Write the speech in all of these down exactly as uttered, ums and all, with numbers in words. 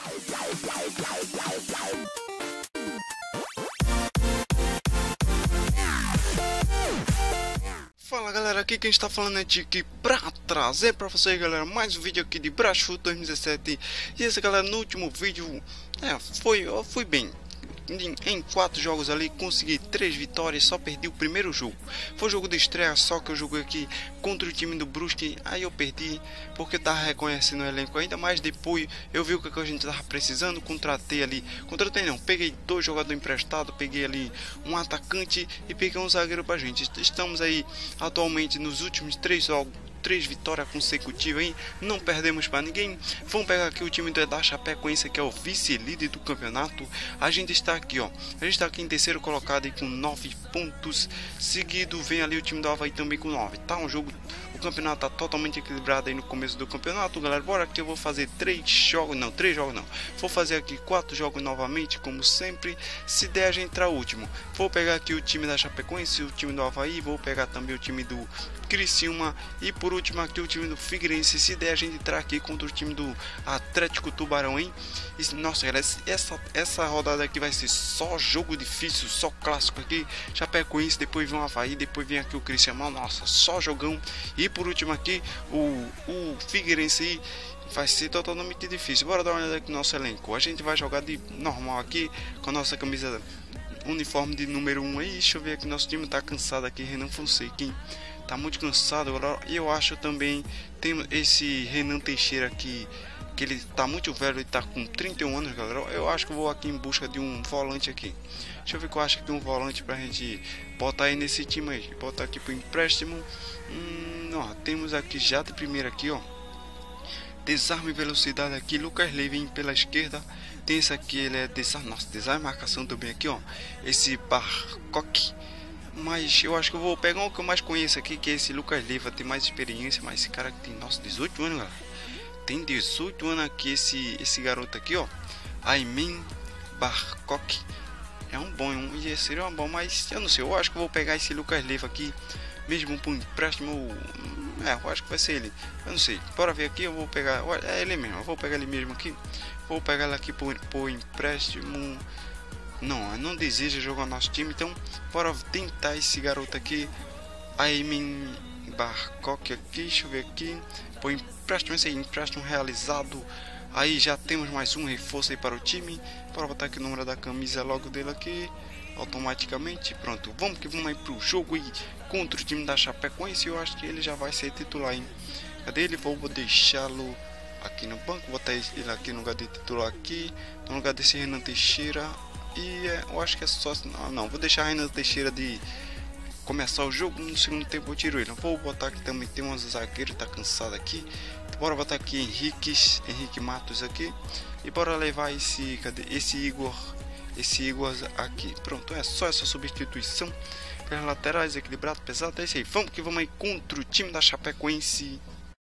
Fala galera, aqui quem está falando é Tiki pra trazer pra vocês, galera, mais um vídeo aqui de Brasfoot dois mil e dezessete. E esse, galera, no último vídeo, é, foi, eu fui bem. Em, em quatro jogos ali, consegui três vitórias, só perdi o primeiro jogo. Foi jogo de estreia, só que eu joguei aqui contra o time do Brusque. Aí eu perdi, porque eu tava reconhecendo o elenco ainda, mas depois eu vi o que a gente tava precisando. Contratei ali, contratei não, peguei dois jogadores emprestados, peguei ali um atacante e peguei um zagueiro pra gente. Estamos aí atualmente nos últimos três jogos, três vitórias consecutivas aí, não perdemos para ninguém. Vamos pegar aqui o time da Chapecoense, que é o vice-líder do campeonato. A gente está aqui, ó, a gente está aqui em terceiro colocado aí com nove pontos. Seguido vem ali o time do Avaí também com nove. Tá um jogo, o campeonato tá totalmente equilibrado aí no começo do campeonato, galera. Bora aqui, eu vou fazer três jogos, não, três jogos não. Vou fazer aqui quatro jogos novamente, como sempre. Se der a gente entrar último. Vou pegar aqui o time da Chapecoense, o time do Avaí, vou pegar também o time do Criciúma e por último aqui o time do Figueirense. Se der a gente entrar aqui contra o time do Atlético Tubarão, hein? E, nossa, galera, essa, essa rodada aqui vai ser só jogo difícil, só clássico aqui. Chapecoense, depois vem o Avaí, depois vem aqui o Criciúma. Nossa, só jogão. E por último aqui o, o Figueirense aí. Vai ser totalmente difícil. Bora dar uma olhada aqui no nosso elenco. A gente vai jogar de normal aqui com a nossa camisa uniforme de número um aí. Deixa eu ver aqui, nosso time tá cansado aqui. Renan Fonseca, hein? Tá muito cansado agora. E eu acho também tem esse Renan Teixeira aqui, que ele tá muito velho, ele tá com trinta e um anos, galera. Eu acho que eu vou aqui em busca de um volante aqui. Deixa eu ver que eu acho que tem um volante pra gente botar aí nesse time aí. Botar aqui pro empréstimo. Hum, ó, temos aqui já de primeira aqui, ó. Desarme e velocidade aqui, Lucas Levin pela esquerda. Tem esse aqui, ele é desarme, nossa, desarme e marcação também aqui, ó. Esse Barcoque. Mas eu acho que eu vou pegar um que eu mais conheço aqui, que é esse Lucas Leiva, tem mais experiência, mas esse cara que tem, nossa, dezoito anos, galera. Tem dezoito anos aqui, esse, esse garoto aqui, ó. Aymin Barcoque. É um bom, um, e seria um bom, mas eu não sei, eu acho que eu vou pegar esse Lucas Leiva aqui, mesmo por empréstimo. É, eu acho que vai ser ele, eu não sei. Bora ver aqui, eu vou pegar, é ele mesmo, eu vou pegar ele mesmo aqui. Vou pegar ele aqui por, por empréstimo. Não, não deseja jogar nosso time, então bora tentar esse garoto aqui, Aymin Barcoque aqui, deixa eu ver aqui, por empréstimo, esse aí, empréstimo realizado. Aí já temos mais um reforço aí para o time. Bora botar aqui o número da camisa logo dele aqui, automaticamente, pronto, vamos que vamos aí pro jogo aí contra o time da Chapecoense. Eu acho que ele já vai ser titular, hein? Cadê ele? Vou deixá-lo aqui no banco, botar ele aqui no lugar de titular aqui, no lugar desse Renan Teixeira. E é, eu acho que é só. Não, não, vou deixar a Renan Teixeira de começar o jogo. No segundo tempo eu tiro ele. Vou botar aqui também. Tem um zagueiro, tá cansado aqui. Bora botar aqui Henrique, Henrique Matos aqui. E bora levar esse. Cadê? Esse Igor. Esse Igor aqui. Pronto, é só essa substituição. Pelas laterais, equilibrado, pesado. É isso aí. Vamos que vamos aí contra o time da Chapecoense.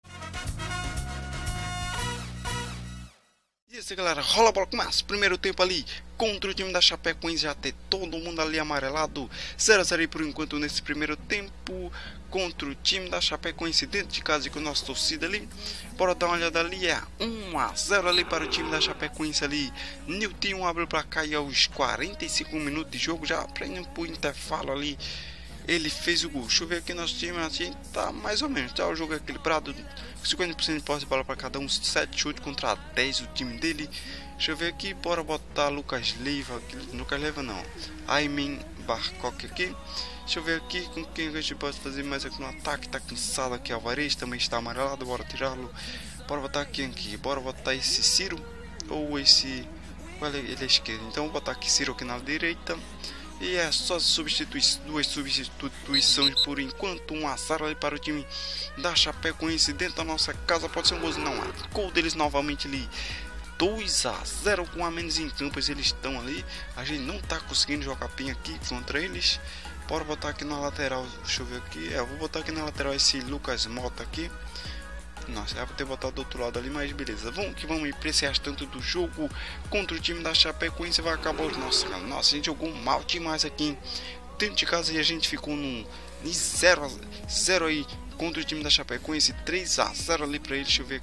Isso, galera, rola a bola com massa. Primeiro tempo ali contra o time da Chapecoense, já ter todo mundo ali amarelado. zero a zero aí por enquanto nesse primeiro tempo contra o time da Chapecoense dentro de casa e com a nossa torcida ali. Bora dar uma olhada ali, é um a zero ali para o time da Chapecoense ali. Nilton abre para cá e aos quarenta e cinco minutos de jogo, já aprendendo por intervalo ali. Ele fez o gol. Deixa eu ver aqui nosso time, assim, tá mais ou menos, tá o jogo equilibrado, cinquenta por cento de posse de bola para cada um, sete chutes contra dez o time dele. Deixa eu ver aqui, bora botar Lucas Leiva, Lucas Leiva não, Aymin Barcoque aqui. Deixa eu ver aqui com quem a gente pode fazer mais aqui no ataque, tá cansado aqui, Alvarez também está amarelado, bora tirá-lo. Bora botar quem aqui, bora botar esse Ciro, ou esse, olha, ele é esquerdo, então vou botar aqui Ciro aqui na direita. E é só substitui duas substituições por enquanto. Um azar ali para o time da Chapecoense dentro da nossa casa. Pode ser um gol, não é? Gol deles novamente ali. dois a zero com a menos em campo. Eles estão ali. A gente não está conseguindo jogar bem aqui contra eles. Bora botar aqui na lateral. Deixa eu ver aqui. É, eu vou botar aqui na lateral esse Lucas Mota aqui. Nossa, era pra ter botado do outro lado ali, mas beleza. Vamos que vamos ir pra esse restante do jogo contra o time da Chapecoense. Vai acabar os nossos. Nossa, a gente jogou mal demais aqui dentro de casa e a gente ficou num zero a zero aí contra o time da Chapecoense. três a zero ali pra ele. Deixa eu ver aqui, ó.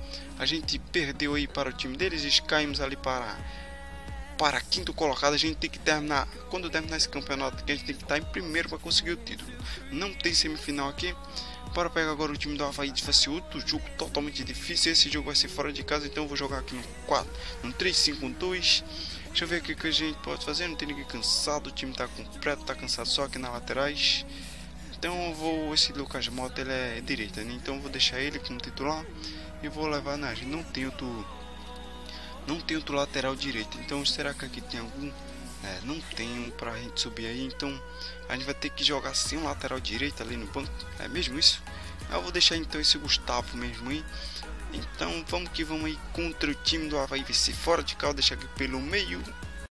a gente perdeu aí para o time deles e caímos ali para para quinto colocado. A gente tem que terminar, quando terminar esse campeonato aqui, a gente tem que estar em primeiro para conseguir o título. Não tem semifinal aqui. Bora pegar agora o time do Avaí. Vai ser outro jogo totalmente difícil. Esse jogo vai ser fora de casa, então eu vou jogar aqui no quatro, no três cinco dois. Deixa eu ver o que a gente pode fazer. Não tem ninguém cansado, o time tá completo, tá cansado só aqui nas laterais. Então eu vou, esse Lucas Mota ele é direita, né? Então eu vou deixar ele como titular e vou levar na, não tem outro não tem outro lateral direito. Então será que aqui tem algum? É, não tem pra gente subir aí, então a gente vai ter que jogar sem um lateral direito ali no banco. É mesmo isso? Eu vou deixar então esse Gustavo mesmo aí. Então vamos que vamos aí contra o time do Avaí V C fora de casa, deixar aqui pelo meio.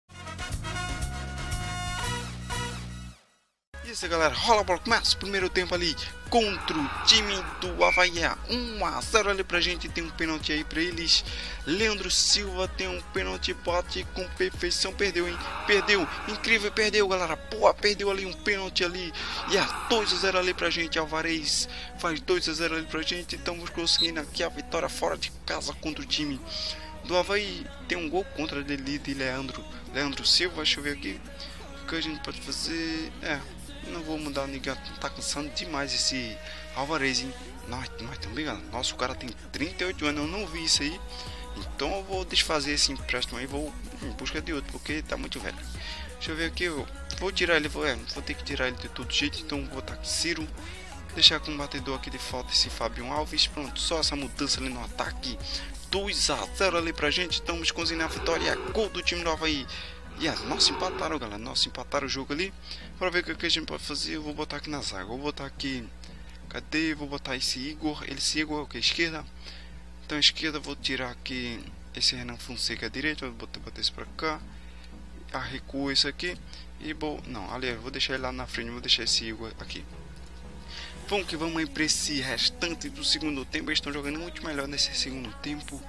Isso, galera, rola a bola, começa o primeiro tempo ali contra o time do Avaí. um a zero ali pra gente, tem um pênalti aí pra eles. Leandro Silva tem um pênalti, bate com perfeição, perdeu, hein? Perdeu, incrível, perdeu, galera. Pô, perdeu ali um pênalti ali. E é dois a zero ali pra gente. Alvarez faz dois a zero ali pra gente. Estamos conseguindo aqui a vitória fora de casa contra o time do Avaí. Tem um gol contra dele de Leandro, Leandro Silva. Deixa eu ver aqui o que a gente pode fazer. É, não vou mudar ninguém, tá cansando demais esse Alvarez, hein? Nós, nós também, galera. Nossa, o cara tem trinta e oito anos, eu não vi isso aí. Então eu vou desfazer esse empréstimo aí, vou em busca de outro, porque tá muito velho. Deixa eu ver aqui, eu vou tirar ele, vou, é, vou ter que tirar ele de todo jeito, então vou botar aqui Ciro. Deixar com o batedor aqui de falta esse Fábio Alves, pronto, só essa mudança ali no ataque. dois a zero ali pra gente, estamos conseguindo a vitória, gol do time do Avaí. E yeah, nossa, empataram, galera. Nossa, empataram o jogo ali. Para ver o que a gente pode fazer, eu vou botar aqui na zaga. Vou botar aqui. Cadê? Vou botar esse Igor. Esse Igor, ok, esquerda. Então, esquerda, vou tirar aqui esse Renan Fonseca à direita. Vou botar, botar esse pra cá. Ah, recuo esse aqui. E vou. Não, aliás, vou deixar ele lá na frente. Vou deixar esse Igor aqui. Vamos que vamos aí para esse restante do segundo tempo. Eles estão jogando muito melhor nesse segundo tempo.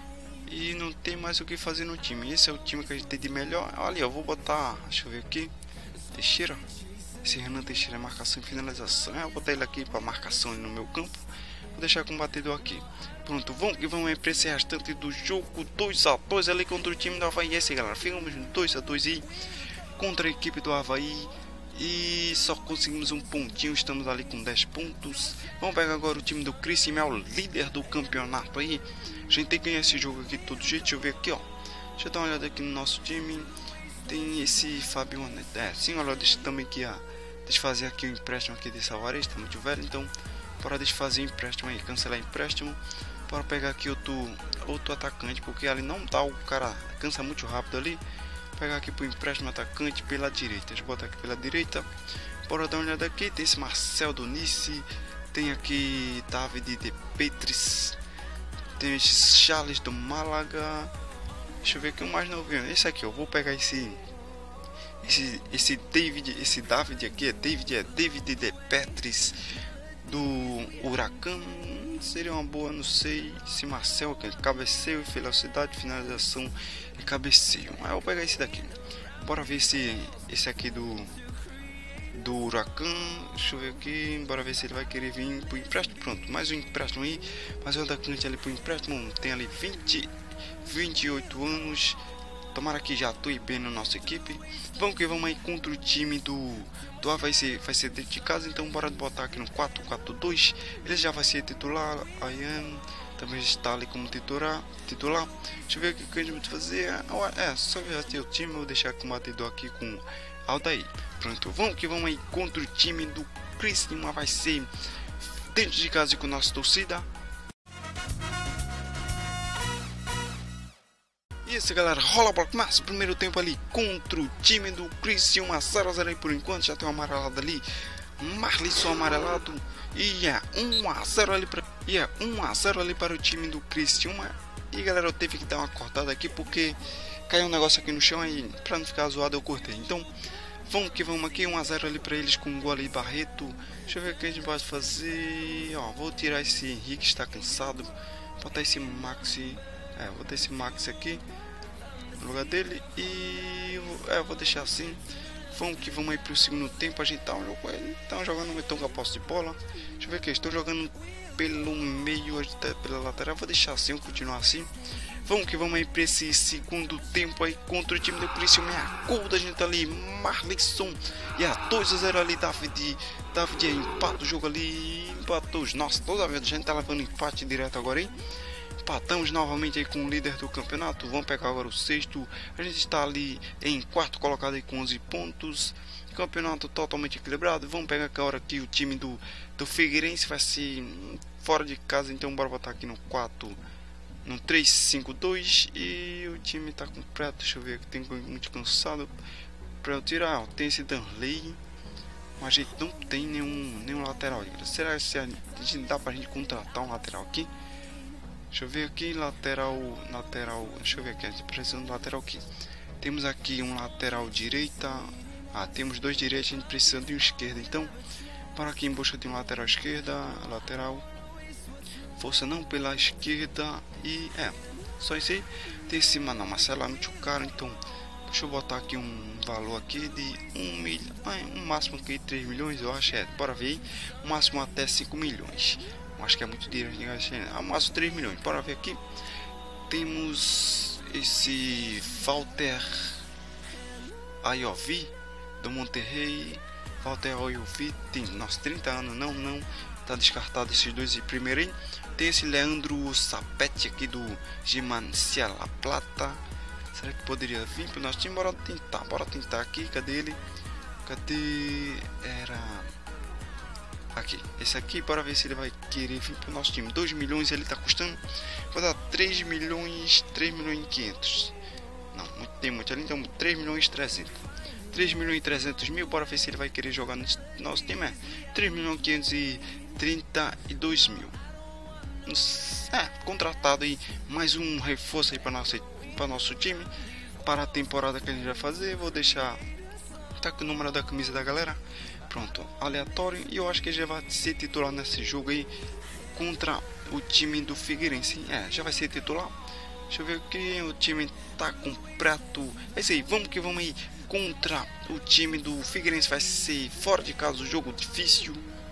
E não tem mais o que fazer no time. Esse é o time que a gente tem de melhor. Olha, eu vou botar, deixa eu ver aqui, Teixeira. Esse Renan Teixeira é marcação e finalização. Eu vou botar ele aqui para marcação no meu campo. Vou deixar com o batedor aqui. Pronto, vamos que vamos para esse restante do jogo. dois a dois ali contra o time do Avaí. Esse, galera, ficamos dois a dois aí contra a equipe do Avaí. E só conseguimos um pontinho, estamos ali com dez pontos. Vamos pegar agora o time do Criciúma, é o líder do campeonato aí. A gente tem que ganhar esse jogo aqui de todo jeito. Deixa eu ver aqui, ó. Deixa eu dar uma olhada aqui no nosso time. Tem esse Fábio, é, sim, olha, deixa também aqui, ó. Deixa eu fazer aqui o empréstimo aqui desse Alvarez, tá muito velho, então para desfazer o empréstimo aí, cancelar empréstimo. Para pegar aqui outro, outro atacante, porque ali não dá, o cara cansa muito rápido ali. Pegar aqui pro empréstimo atacante pela direita. Deixa eu botar aqui pela direita. Bora dar uma olhada aqui. Tem esse Marcel do Nice. Tem aqui David de Petris. Tem esse Charles do Málaga. Deixa eu ver aqui o mais novinho. Esse aqui, eu vou pegar esse. Esse, esse David. Esse David aqui é David. É David de Petris do Huracan. Seria uma boa, não sei. Esse Marcel, que é cabeceio e velocidade, finalização e cabeceio. Aí eu vou pegar esse daqui. Bora ver se esse aqui do do Huracan. Deixa eu ver aqui. Bora ver se ele vai querer vir pro empréstimo. Pronto, mais um empréstimo aí. Mais um atacante ali pro empréstimo. Tem ali vinte, vinte e oito anos. Tomara que já atue bem na nossa equipe. Vamos que vamos aí contra o time do do Avaí, vai ser, vai ser dentro de casa. Então bora botar aqui no quatro quatro dois. Ele já vai ser titular. Ian também está ali como titular. titular. Deixa eu ver o que a gente vai fazer. É, só já ter o time. Eu vou deixar com o batedor aqui com Aldair. Pronto, vamos que vamos aí contra o time do Criciúma. Vai ser dentro de casa com nossa torcida. Isso, galera, rola a bola, começa o primeiro tempo ali contra o time do Criciúma, zero a zero aí por enquanto, já tem um amarelado ali, Marlisson amarelado, e é um a zero ali para e é um a zero ali para o time do Criciúma. E galera, eu teve que dar uma cortada aqui porque caiu um negócio aqui no chão aí, para não ficar zoado eu cortei. Então, vamos que vamos aqui, um a zero ali para eles com o gol ali Barreto. Deixa eu ver o que a gente pode fazer. Ó, vou tirar esse Henrique, está cansado, botar esse Maxi, é, vou botar esse Maxi aqui no lugar dele e é, eu vou deixar assim. Vamos que vamos aí pro segundo tempo. A gente tá, tá jogando um tão com a posse de bola. Deixa eu ver aqui, estou jogando pelo meio, até pela lateral. Vou deixar assim, vou continuar assim. Vamos que vamos aí para esse segundo tempo aí contra o time do Criciúma. A gente tá ali, Marlisson. E a dois a zero ali, David. David empata o jogo ali, empatou. Nossa, toda vez a gente tá levando empate direto agora, hein? Empatamos novamente aí com o líder do campeonato. Vamos pegar agora o sexto. A gente está ali em quarto colocado aí com onze pontos. Campeonato totalmente equilibrado. Vamos pegar agora aqui o time do, do Figueirense. Vai ser fora de casa, então bora botar aqui no quatro. No três cinco dois. E o time tá completo. Deixa eu ver aqui, tem muito cansado para eu tirar. Ó, tem esse Danley. Mas a gente não tem nenhum, nenhum lateral. Será que a gente dá pra gente contratar um lateral aqui? Deixa eu ver aqui, lateral, lateral, deixa eu ver aqui, precisando de lateral aqui. Temos aqui um lateral direita, ah, temos dois direitos, a gente precisa de um esquerdo. Então, para aqui em busca de um lateral esquerda, lateral, força não pela esquerda e, é, só isso aí. Tem esse, mas não, Marcelo é muito caro, então, deixa eu botar aqui um valor aqui de um milhão, um máximo aqui de três milhões, eu acho, é, bora ver aí, um máximo até cinco milhões. Acho que é muito dinheiro, a mais três milhões. Bora ver aqui. Temos esse Walter Ayovi do Monterrey. Walter Ayovi tem, nossa, trinta anos. Não, não. Tá descartado esses dois primeiro aí. Tem esse Leandro Sapete aqui do Gimancia La Plata. Será que poderia vir pro nosso time? Bora tentar. Bora tentar aqui. Cadê ele? Cadê? Era... Aqui, esse aqui, para ver se ele vai querer vir para o nosso time. dois milhões ele está custando. Vou dar três milhões, três milhões e quinhentos. Não, tem muito ali, então três milhões e trezentos. três milhões e trezentos mil, para ver se ele vai querer jogar no nosso time. É três milhões quinhentos e trinta e dois mil. É, contratado aí, mais um reforço aí para nosso, para nosso time. Para a temporada que a gente vai fazer, vou deixar, tá com o número da camisa da galera. Pronto, aleatório, e eu acho que já vai ser titular nesse jogo aí contra o time do Figueirense. É, já vai ser titular. Deixa eu ver que o time tá completo. É isso aí, vamos que vamos aí contra o time do Figueirense. Vai ser fora de casa, o jogo difícil.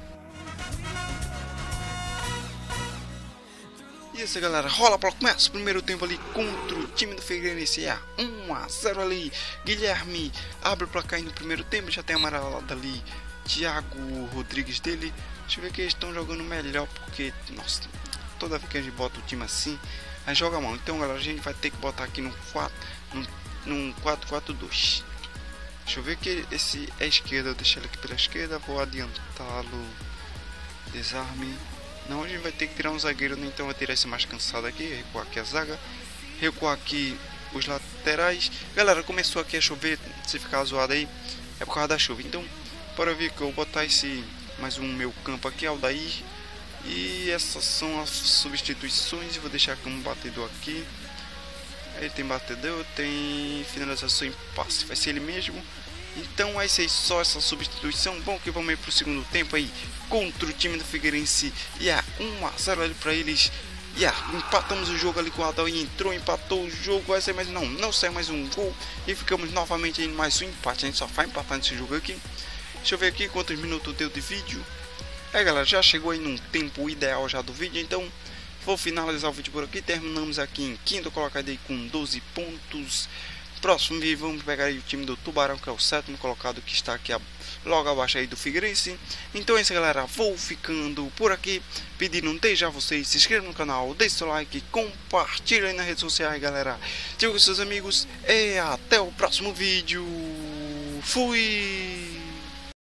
E isso, galera, rola para começar o primeiro tempo ali contra o time do Figueirense. É um a zero ali. Guilherme abre o placar aí no primeiro tempo. Já tem amarelado ali Thiago Rodrigues dele. Deixa eu ver que eles estão jogando melhor, porque, nossa, toda vez que a gente bota o time assim, aí joga mal. Então, galera, a gente vai ter que botar aqui no quatro, num quatro quatro dois. Deixa eu ver que esse é esquerda, eu deixei ele aqui pela esquerda, vou adiantá-lo. Desarme. Não, a gente vai ter que tirar um zagueiro, né? Então vai tirar esse mais cansado aqui, recuar aqui a zaga, recuar aqui os laterais. Galera, começou aqui a chover, se ficar zoado aí, é por causa da chuva. Então, para ver que eu vou botar esse mais um meu campo aqui, Aldair. E essas são as substituições. Vou deixar aqui um batedor aqui. Ele tem batedor, tem finalização em passe, vai ser ele mesmo. Então é isso aí, só essa substituição. Bom, que vamos ir pro segundo tempo aí contra o time do Figueirense. E é um a zero ali para eles. E yeah, empatamos o jogo ali com o Aldair. Entrou, empatou o jogo. Vai sair mais, não, não saiu mais um gol. E ficamos novamente em mais um empate. A gente só vai empatar nesse jogo aqui. Deixa eu ver aqui quantos minutos deu de vídeo. É, galera, já chegou aí num tempo ideal já do vídeo. Então vou finalizar o vídeo por aqui. Terminamos aqui em quinto colocado aí com doze pontos. Próximo vídeo vamos pegar aí o time do Tubarão, que é o sétimo colocado, que está aqui logo abaixo aí do Figueirense. Então é isso, galera, vou ficando por aqui, pedindo desde já vocês se inscrevam no canal, deixe seu like, compartilhem aí nas redes sociais, galera, diga com seus amigos e até o próximo vídeo. Fui!